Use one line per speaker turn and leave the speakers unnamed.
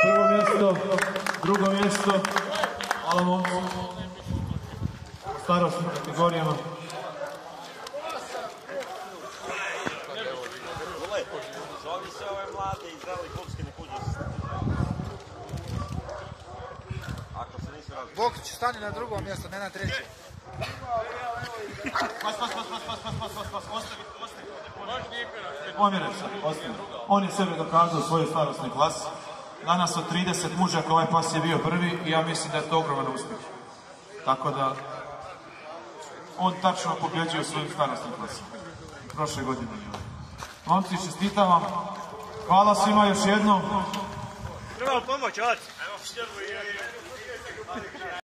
Drugo mjesto, Alamon, starostnim kategorijama.
Zovi se ove mlade i zreli klubske ne kuđe se. Ako se nisi razli.
Bokić stani na drugom mjestu, ne na treće.
Pomjere se, ostavi. On je sebe dokazao u svojoj starostnoj klasi. Danas od 30 mužaka ovaj pas je bio prvi i ja mislim da je to ogroman uspjeh. Tako da on tačno pobjeđuje u svojim starostnim klasima. Prošle godine je ovo. Momci, čestitam vam. Hvala svima još jednom.
Treba pomoć, oci.